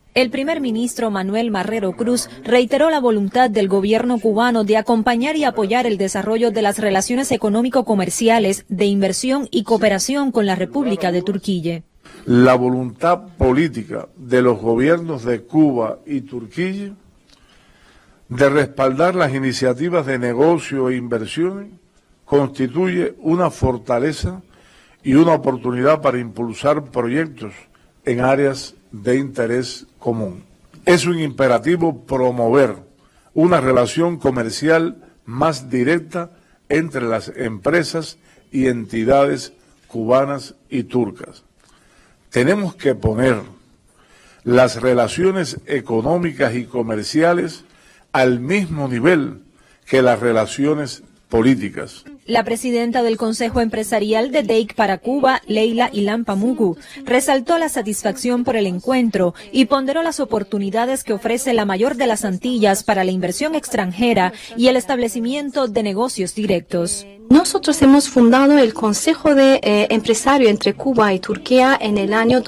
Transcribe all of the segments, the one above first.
El primer ministro Manuel Marrero Cruz reiteró la voluntad del gobierno cubano de acompañar y apoyar el desarrollo de las relaciones económico-comerciales, de inversión y cooperación con la República de Turquía. La voluntad política de los gobiernos de Cuba y Turquía de respaldar las iniciativas de negocio e inversiones constituye una fortaleza y una oportunidad para impulsar proyectos en áreas de interés común. Es un imperativo promover una relación comercial más directa entre las empresas y entidades cubanas y turcas. Tenemos que poner las relaciones económicas y comerciales al mismo nivel que las relaciones políticas. La presidenta del Consejo Empresarial de DEIC para Cuba, Leila Ilan Pamugu, resaltó la satisfacción por el encuentro y ponderó las oportunidades que ofrece la mayor de las Antillas para la inversión extranjera y el establecimiento de negocios directos. Nosotros hemos fundado el Consejo de Empresario entre Cuba y Turquía en el año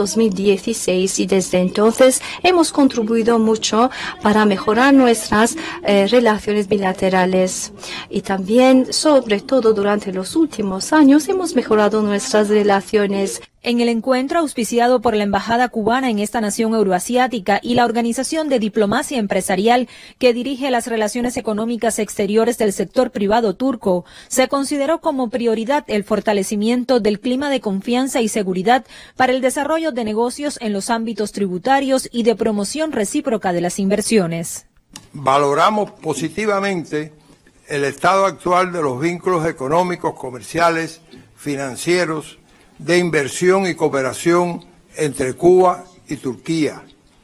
2016 y desde entonces hemos contribuido mucho para mejorar nuestras relaciones bilaterales y también, sobre todo durante los últimos años, hemos mejorado nuestras relaciones. En el encuentro auspiciado por la Embajada cubana en esta nación euroasiática y la Organización de Diplomacia Empresarial que dirige las relaciones económicas exteriores del sector privado turco, se consideró como prioridad el fortalecimiento del clima de confianza y seguridad para el desarrollo de negocios en los ámbitos tributarios y de promoción recíproca de las inversiones. Valoramos positivamente el estado actual de los vínculos económicos, comerciales, financieros, de inversión y cooperación entre Cuba y Turquía.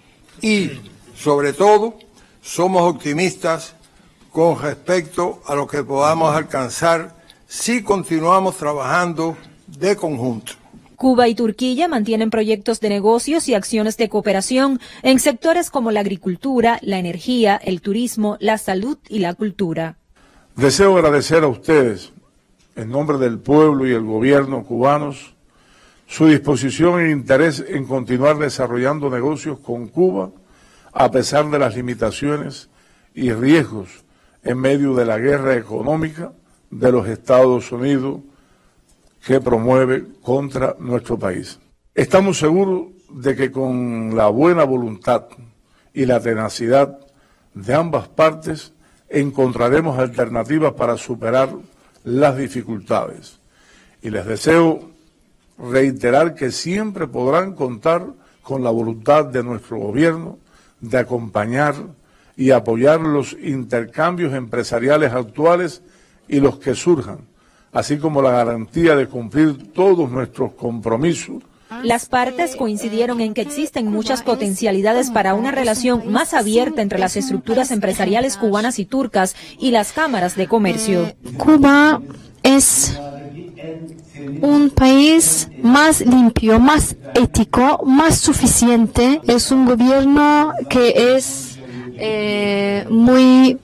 Y, sobre todo, somos optimistas con respecto a lo que podamos alcanzar si continuamos trabajando de conjunto. Cuba y Turquía mantienen proyectos de negocios y acciones de cooperación en sectores como la agricultura, la energía, el turismo, la salud y la cultura. Deseo agradecer a ustedes, en nombre del pueblo y el gobierno cubanos, su disposición e interés en continuar desarrollando negocios con Cuba a pesar de las limitaciones y riesgos en medio de la guerra económica de los Estados Unidos que promueve contra nuestro país. Estamos seguros de que con la buena voluntad y la tenacidad de ambas partes encontraremos alternativas para superar las dificultades. Y les deseo reiterar que siempre podrán contar con la voluntad de nuestro gobierno de acompañar y apoyar los intercambios empresariales actuales y los que surjan, así como la garantía de cumplir todos nuestros compromisos. Las partes coincidieron en que existen muchas potencialidades para una relación más abierta entre las estructuras empresariales cubanas y turcas y las cámaras de comercio. Cuba es un país más limpio, más ético, más suficiente. Es un gobierno que es muy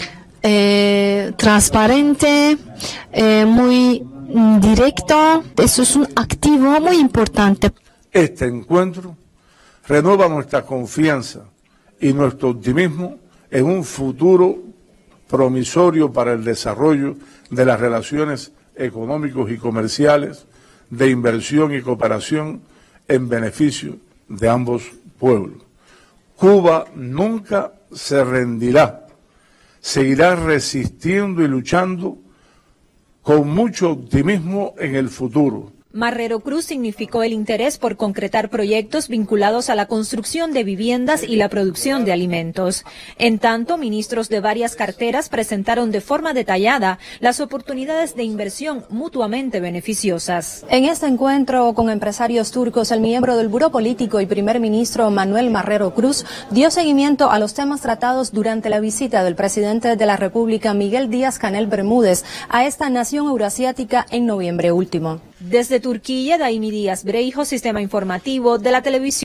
transparente, muy directo. Eso es un activo muy importante. Este encuentro renueva nuestra confianza y nuestro optimismo en un futuro promisorio para el desarrollo de las relaciones económicos y comerciales, de inversión y cooperación en beneficio de ambos pueblos. Cuba nunca se rendirá, seguirá resistiendo y luchando con mucho optimismo en el futuro. Marrero Cruz significó el interés por concretar proyectos vinculados a la construcción de viviendas y la producción de alimentos. En tanto, ministros de varias carteras presentaron de forma detallada las oportunidades de inversión mutuamente beneficiosas. En este encuentro con empresarios turcos, el miembro del Buró Político y primer ministro Manuel Marrero Cruz dio seguimiento a los temas tratados durante la visita del presidente de la República, Miguel Díaz-Canel Bermúdez, a esta nación euroasiática en noviembre último. Desde Turquía, Daimi Díaz Breijo, Sistema Informativo de la Televisión.